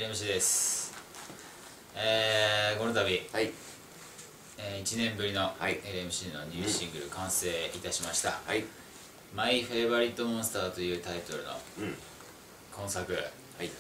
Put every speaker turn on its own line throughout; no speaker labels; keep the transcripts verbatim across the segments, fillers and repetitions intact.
エルエムシー です。えー、この度、
はい、
えー、いちねんぶりの
はい、
エルエムシー のニューシングル完成いたしました。
はい、
マイ・フェイバリット・モンスターというタイトルの
うん、
今作、
はい、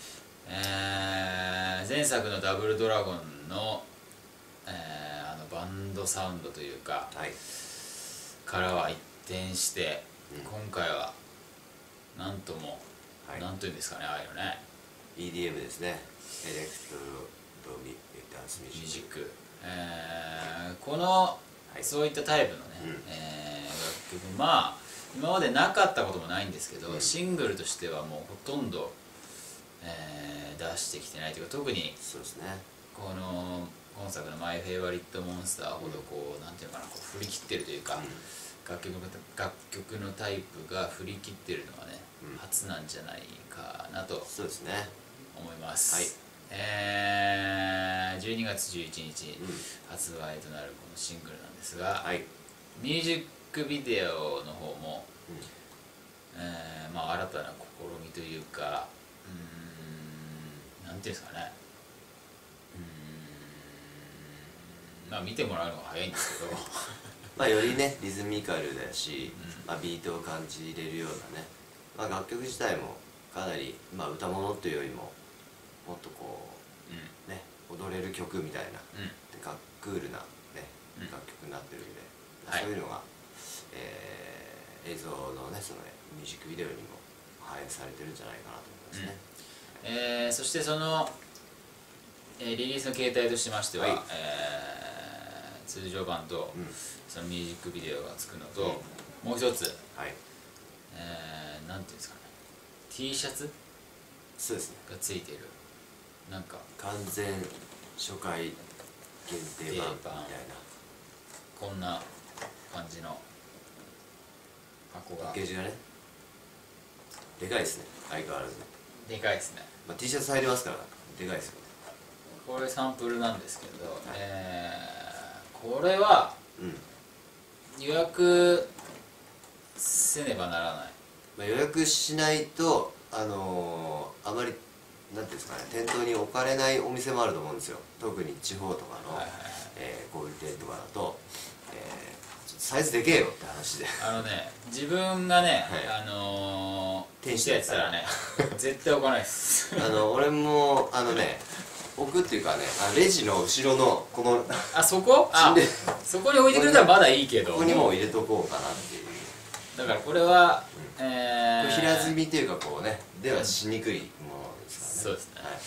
えー、前作のダブルドラゴンの、えー、あのバンドサウンドというか、
はい、
からは一転して、
うん、
今回はなんとも、
はい、
なんというんですかね、ああいうのね、
イーディーエム ですね。エレクトロミダンスミュ
ミュー
ージック。
ジック、えー、この、
はい、
そういったタイプのね、
うん、
えー、楽曲、まあ今までなかったこともないんですけど、
うん、
シングルとしてはもうほとんど、えー、出してきてないというか、特に
そうですね。
この今作の「マイ・フェイバリット・モンスター」ほどこう、なんていうのかな、こう振り切ってるというか、
うん、
楽曲の楽曲のタイプが振り切ってるのはね、
うん、
初なんじゃないかなと
そうですね。
思います。
はい、
えー、じゅうにがつじゅういちにち
うん、
発売となるこのシングルなんですが、
はい、
ミュージックビデオの方も、
うん、
えーまあ、新たな試みというか、うーん、なんていうんですかね、うーん、まあ見てもらうのが早いんですけど
まあよりねリズミカルだし、
うん、
まあ、ビートを感じれるようなね、まあ、楽曲自体もかなり、まあ、歌物というよりももっとこ
うん、
うね踊れる曲みたいな、
うん、
でかクールな、ね、
うん、
楽曲になってるんで、
はい、
そういうのが、えー、映像のねそのミュージックビデオにも反映されてるんじゃないかなと思いますね。
うん、えー、そしてその、えー、リリースの形態としましては、
はい、
えー、通常版と、
うん、
そのミュージックビデオがつくのと、
うん、
もう一つ、
はい、
えー、なんていうんですかね、 T シャツ
そうですね。
がついてる、なんか
完全初回限定版みたいな。
こんな感じの箱が
パッケージがねでかいですね、相変わらず。
でかいですね。
まあ、T シャツ入りますからでかいですよね。
これサンプルなんですけど、
はい、
えー、これは
うん、
予約せねばならない。
まあ、予約しないとあのー、あまりなんていうんですかね、店頭に置かれないお店もあると思うんですよ。特に地方とかの、
はいはいはい、
えー、小売店とかだと、えー、ちょっとサイズでけえよって話で
あのね、自分がね、
はい、
あのー、
店主
してやってたらね絶対置かないです
あの俺もあのね置くっていうかね、あレジの後ろのこの
あ、そこあそこに置いてくれたらまだいいけど、
ここにもう入れとこうかなっていう。
だからこれは、
うん、
えー、
これ平積みっていうかこうねではしにくいものですからね。
そうですね、はい、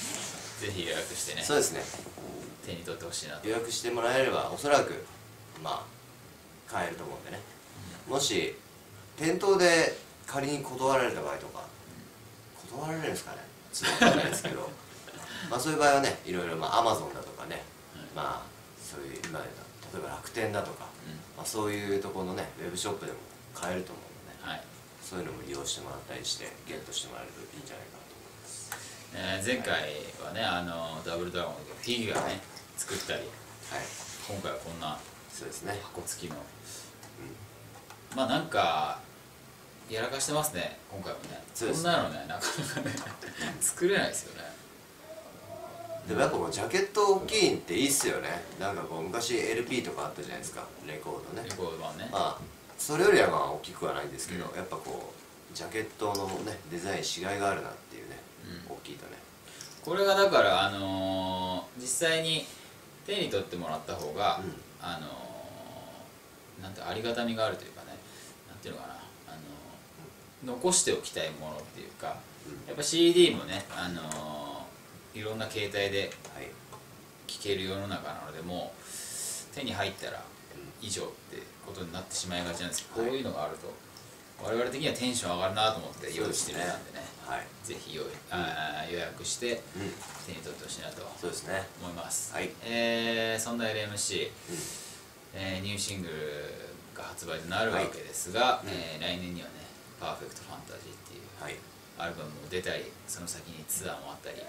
ぜひ予約してね、
そうですね、
手に取ってほしいなと。
予約してもらえればおそらくまあ買えると思うんでね、うん、もし店頭で仮に断られた場合とか、うん、断られるんですかね、ちょっと分かんないですけどまあそういう場合はね、いろいろまあアマゾンだとかね、うん、まあそういう今例えば楽天だとか、うん、まあ、そういうところのねウェブショップでも買えると思うので、ね、はい、そういうのも利用してもらったりしてゲットしてもらえるといいんじゃないかなと思います。
えー、前回はね、あのダブルドラゴンでフィギュアね作ったり、はい、今回はこんな
そうですね、
箱付きの、
うん、
まあなんかやらかしてますね今回もね。そんなのねなかなかね作れないですよね。
でもやっぱこうジャケット大きいんっていいっすよね。なんかこう昔 エルピー とかあったじゃないですか、レコードね。
レコード版ね、
まあそれよりはまあ大きくはないんですけど、
うん、
やっぱこうジャケットのねデザインしがいがあるなっていうね、うん、大きいとね。こ
れがだからあのー、実際に手に取ってもらった方が、うん、あのー、なんてありがたみがあるというかね、なんていうのかな、あのー、残しておきたいものっていうか、うん、やっぱ シーディー もね、あのー、いろんな携帯で聴ける世の中なので、もう手に入ったら以上ってことになってしまいがちなんですけど、はい、こういうのがあると我々的にはテンション上がるなと思って用意してるんでね、はい、ぜひ用意、あ予約して手に取ってほしいなと思います。はい、えー、そんな エルエムシー、うん、えー、ニューシングルが発売となるわけですが、はい、えー、来年にはね「パーフェクトファンタジー」っていうアルバムも出たり、その先にツアーもあったり、うん、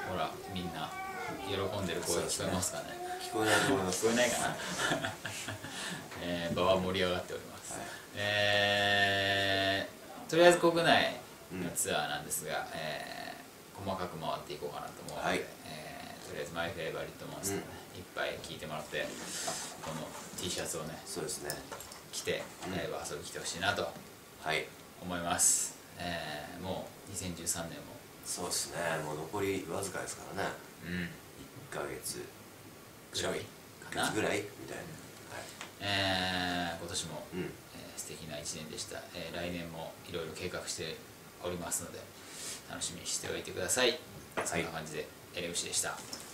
ほらみんな喜んでる声聞こえますかね。
聞こえないと思います。
聞こえないかなえー、場は盛り上がっております。はい、えー、とりあえず国内のツアーなんですが、うん、え細かく回っていこうかなと思うので、
はい
えーとりあえずマイフェイバリットモンスターね、いっぱい聴いてもらって、この T シャツをね
そうですね
着てライブ遊びに来てほしいなと
はい
思います、えーもうにせんじゅうさんねんも
そうですねもう残りわずかですからね
うん
いっかげつ
ぐらいかな、
ぐらいみたい
えー今年も、
なうん
えー素敵ないちねんでした、えー来年もいろいろ計画しておりますので楽しみにしておいてください、そんな感じでエレウシでした。